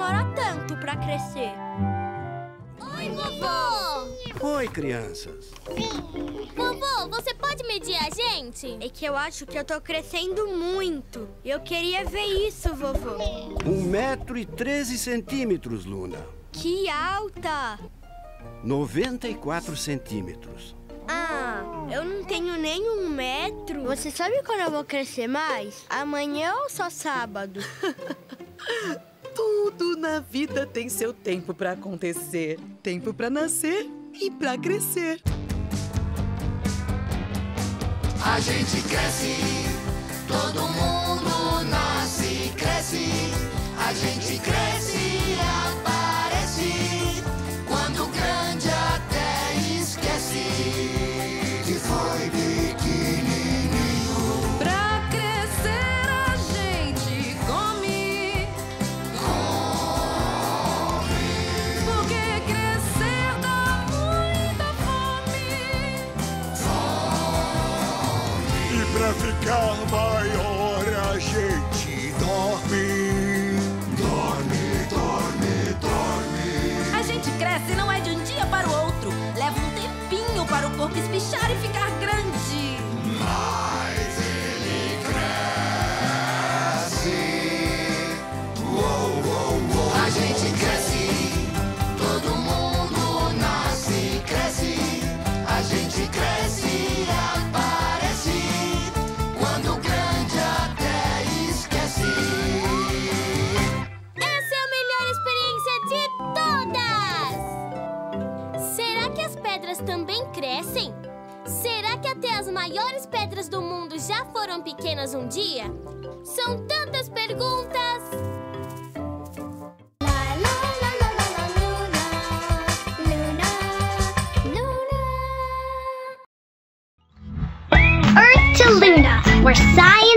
demora tanto pra crescer? Oi, vovô! Oi, crianças. Vovô, você pode medir a gente? É que eu acho que eu tô crescendo muito. Eu queria ver isso, vovô. 1,13 m, Luna. Que alta! 94 centímetros. Ah, eu não tenho nem 1 metro. Você sabe quando eu vou crescer mais? Amanhã ou só sábado? Tudo na vida tem seu tempo para acontecer. Tempo para nascer e para crescer. A gente cresce, todo mundo nasce e cresce. A gente cresce e aparece, quando grande até esquece que foi pequenininho. Pra crescer a gente come. Porque crescer dá muita fome. E pra ficar maior a gente dorme. A gente cresce não é de um dia para o outro. Leva um tempinho para o corpo espichar e ficar grande. Mas ele cresce. A gente cresce, todo mundo nasce e cresce. A gente cresce e aparece, quando grande até esquece. Essa é a melhor experiência de todas! Será que as pedras também crescem? Será que até as maiores pedras do mundo já foram pequenas um dia? São tantas perguntas! Earth to Luna, where science